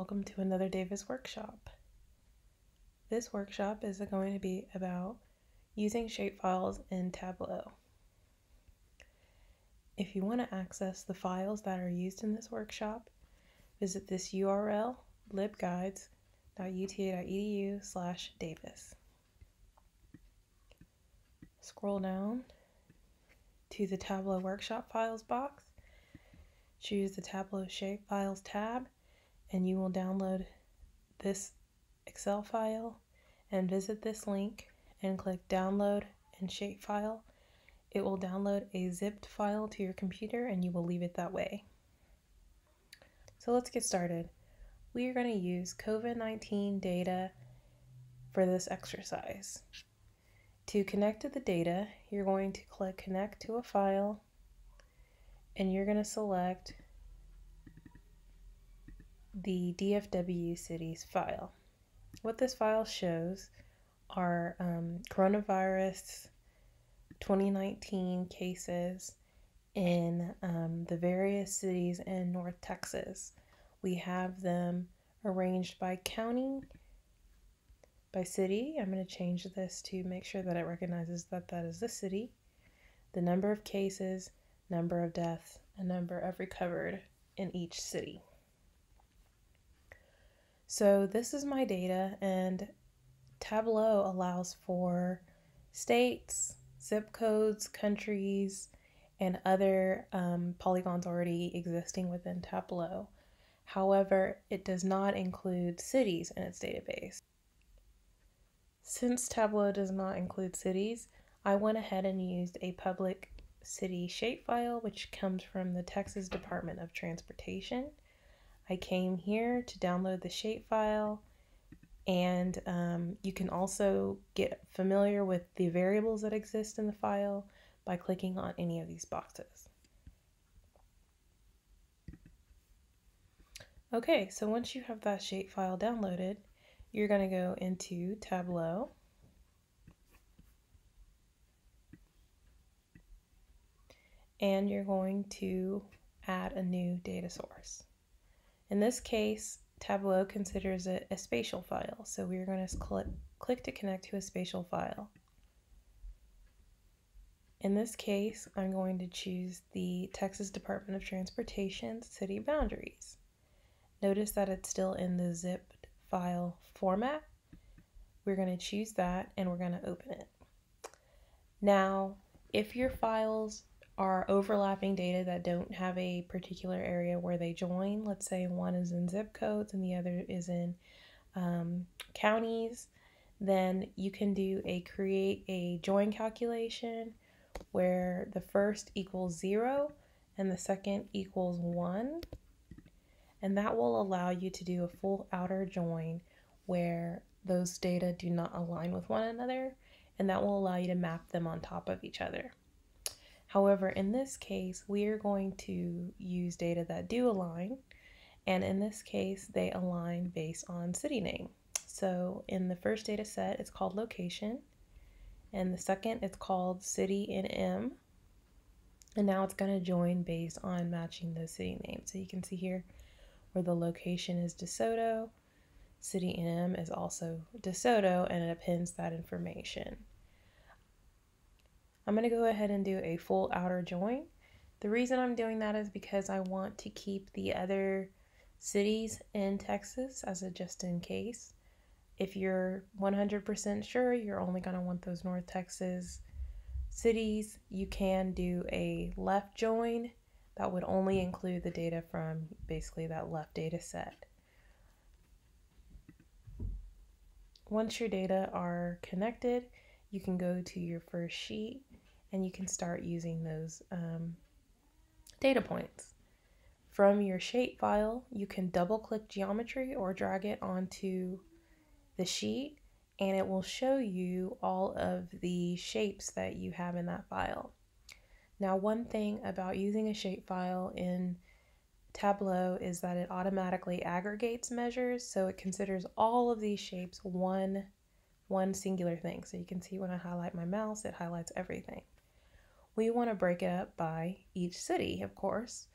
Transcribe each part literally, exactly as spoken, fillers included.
welcome to another Davis workshop. This workshop is going to be about using shapefiles in Tableau. If you want to access the files that are used in this workshop, visit this U R L, libguides dot U T A dot E D U slash Davis. Scroll down to the Tableau workshop files box, choose the Tableau Shapefiles tab, and you will download this Excel file and visit this link and click download and shapefile. It will download a zipped file to your computer and you will leave it that way. So let's get started. We are going to use COVID nineteen data for this exercise. To connect to the data, you're going to click connect to a file and you're going to select the D F W cities file. What this file shows are um, coronavirus twenty nineteen cases in um, the various cities in North Texas. We have them arranged by county, by city. I'm going to change this to make sure that it recognizes that that is the city, the number of cases, number of deaths, and number of recovered in each city. So this is my data, and Tableau allows for states, zip codes, countries, and other um, polygons already existing within Tableau. However, it does not include cities in its database. Since Tableau does not include cities, I went ahead and used a public city shapefile, which comes from the Texas Department of Transportation. I came here to download the shapefile, and um, you can also get familiar with the variables that exist in the file by clicking on any of these boxes. Okay, so once you have that shapefile downloaded, you're going to go into Tableau, and you're going to add a new data source. In this case, Tableau considers it a spatial file, so we're going to click, click to connect to a spatial file. In this case, I'm going to choose the Texas Department of Transportation city boundaries. Notice that it's still in the zipped file format. We're going to choose that and we're going to open it. Now, if your files are overlapping data that don't have a particular area where they join, let's say one is in zip codes and the other is in um, counties, then you can do a create a join calculation where the first equals zero and the second equals one, and that will allow you to do a full outer join where those data do not align with one another, and that will allow you to map them on top of each other. However, in this case, we are going to use data that do align, and in this case, they align based on city name. So in the first data set, it's called location, and the second, it's called city in M, and now it's going to join based on matching those city names. So you can see here where the location is DeSoto, city in M is also DeSoto, and it appends that information. I'm going to go ahead and do a full outer join. The reason I'm doing that is because I want to keep the other cities in Texas as a just in case. If you're one hundred percent sure you're only going to want those North Texas cities, you can do a left join that would only include the data from basically that left data set. Once your data are connected, you can go to your first sheet and you can start using those um, data points. From your shapefile, you can double click geometry or drag it onto the sheet, and it will show you all of the shapes that you have in that file. Now, one thing about using a shapefile in Tableau is that it automatically aggregates measures, so it considers all of these shapes one, one singular thing. So you can see when I highlight my mouse, it highlights everything. We want to break it up by each city, of course.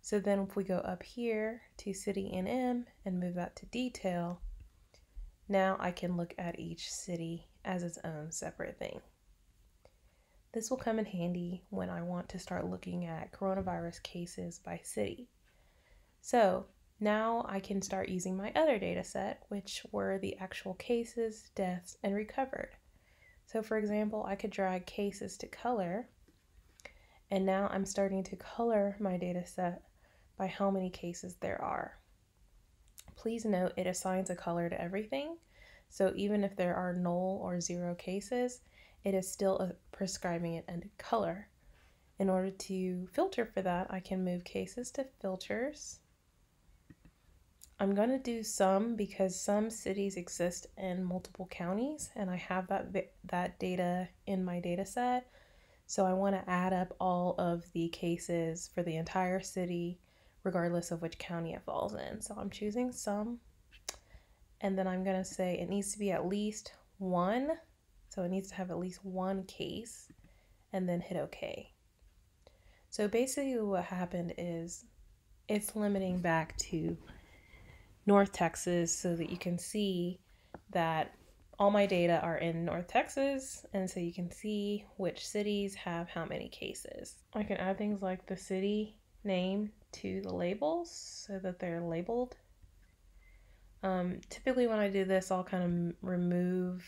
So then if we go up here to city and M and move that to detail, now I can look at each city as its own separate thing. This will come in handy when I want to start looking at coronavirus cases by city. So now I can start using my other data set, which were the actual cases, deaths, and recovered. So for example, I could drag cases to color, and now I'm starting to color my data set by how many cases there are. Please note it assigns a color to everything, so even if there are null or zero cases, it is still prescribing it a color. In order to filter for that, I can move cases to filters. I'm going to do some because some cities exist in multiple counties and I have that, that data in my data set. So I want to add up all of the cases for the entire city, regardless of which county it falls in. So I'm choosing some, and then I'm going to say it needs to be at least one. So it needs to have at least one case, and then hit OK. So basically what happened is it's limiting back to North Texas so that you can see that all my data are in North Texas, and so you can see which cities have how many cases. I can add things like the city name to the labels so that they're labeled. Um, typically when I do this, I'll kind of remove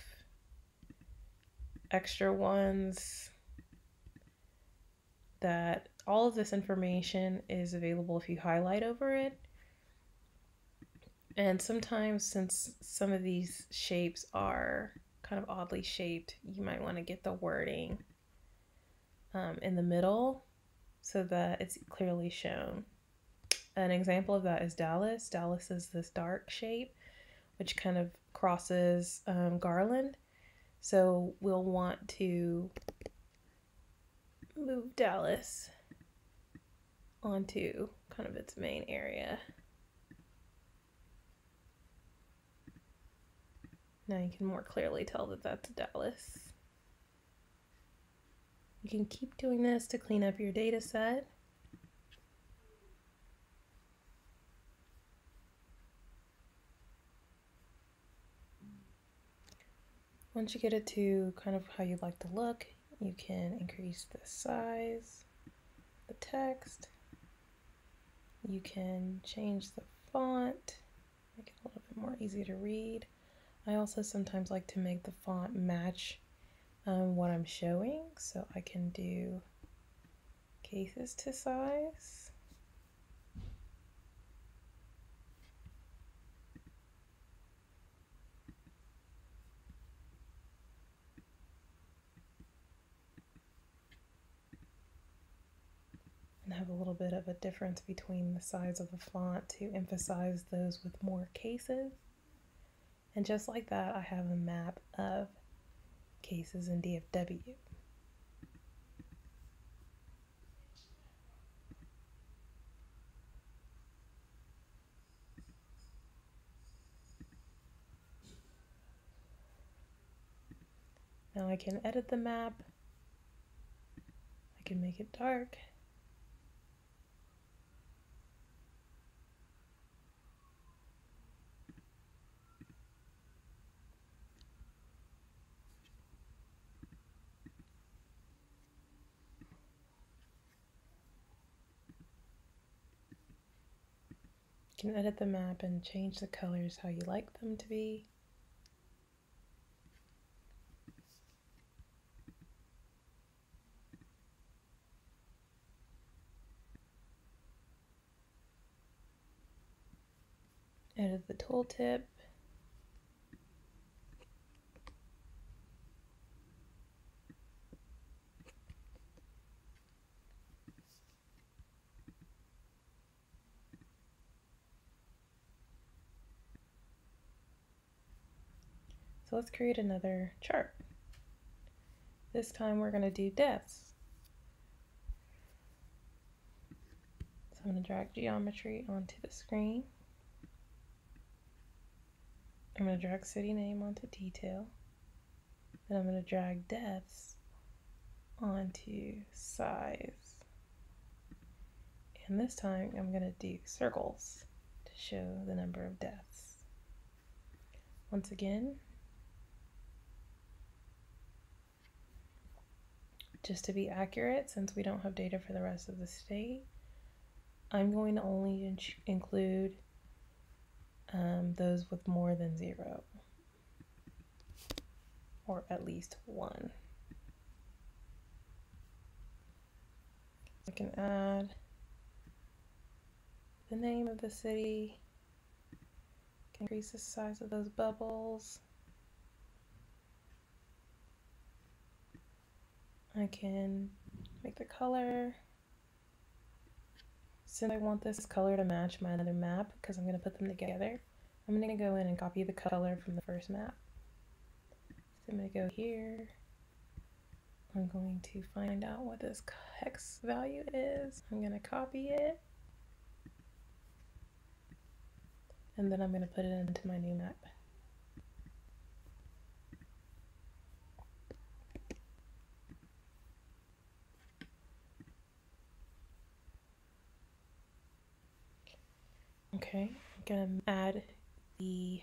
extra ones. That all of this information is available if you highlight over it. And sometimes, since some of these shapes are kind of oddly shaped, you might want to get the wording um, in the middle so that it's clearly shown. An example of that is Dallas. Dallas is this dark shape, which kind of crosses um, Garland. So we'll want to move Dallas onto kind of its main area. Now you can more clearly tell that that's Dallas. You can keep doing this to clean up your data set. Once you get it to kind of how you'd like to look, you can increase the size, the text. You can change the font, make it a little bit more easy to read. I also sometimes like to make the font match um, what I'm showing, so I can do cases to size. And have a little bit of a difference between the size of the font to emphasize those with more cases. And just like that, I have a map of cases in D F W. Now I can edit the map. I can make it dark. You can edit the map and change the colors how you like them to be. Edit the tooltip. So let's create another chart. This time we're going to do deaths. So I'm going to drag geometry onto the screen. I'm going to drag city name onto detail. Then I'm going to drag deaths onto size And this time I'm going to do circles to show the number of deaths. Once again, just to be accurate, since we don't have data for the rest of the state, I'm going to only in include um, those with more than zero, or at least one. I can add the name of the city, can increase the size of those bubbles. I can make the color. Since I want this color to match my other map, because I'm going to put them together, I'm going to go in and copy the color from the first map. So I'm going to go here. I'm going to find out what this hex value is. I'm going to copy it. And then I'm going to put it into my new map. Okay, I'm going to add the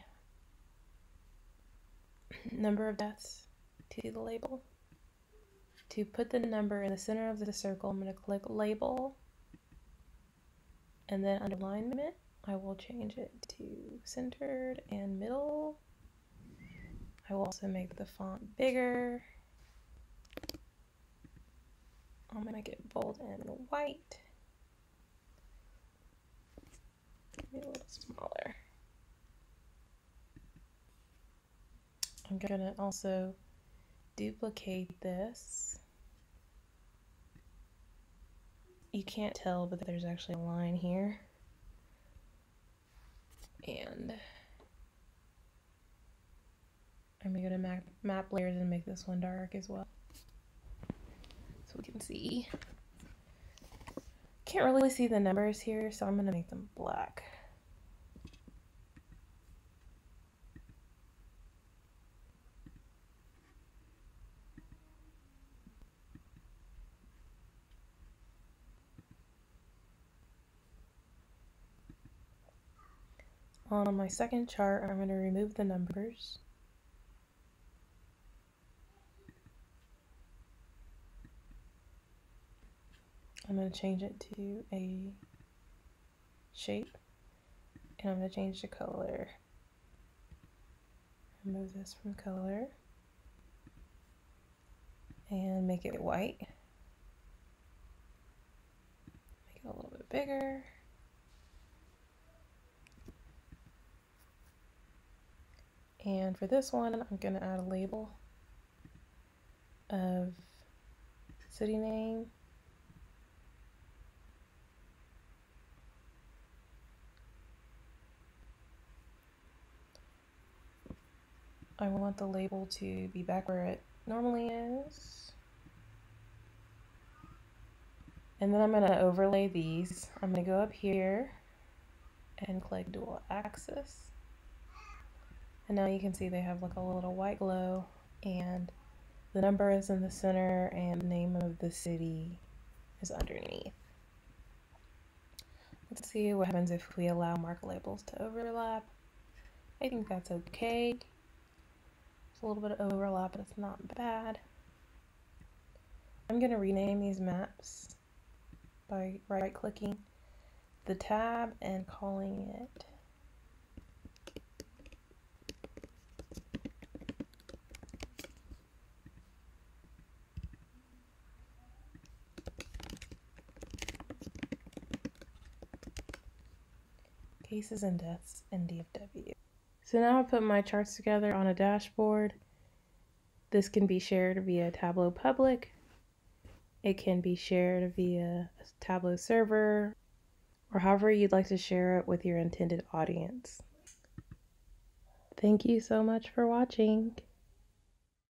number of deaths to the label. To put the number in the center of the circle, I'm going to click label, and then under alignment, I will change it to centered and middle. I will also make the font bigger. I'll make it bold and white. Maybe a little smaller. I'm going to also duplicate this. You can't tell, but there's actually a line here. And I'm going to go to map, map layers and make this one dark as well, so we can see. Can't really see the numbers here, so I'm going to make them black. On my second chart, I'm going to remove the numbers. I'm going to change it to a shape, and I'm going to change the color. Remove this from color and make it white. Make it a little bit bigger. And for this one, I'm going to add a label of city name. I want the label to be back where it normally is. And then I'm going to overlay these. I'm going to go up here and click dual axis. And now you can see they have like a little white glow, and the number is in the center and the name of the city is underneath. Let's see what happens if we allow mark labels to overlap. I think that's okay. There's a little bit of overlap, but it's not bad. I'm going to rename these maps by right-clicking the tab and calling it Cases and Deaths in D F W. So now I put my charts together on a dashboard. This can be shared via Tableau Public. It can be shared via a Tableau server, or however you'd like to share it with your intended audience. Thank you so much for watching.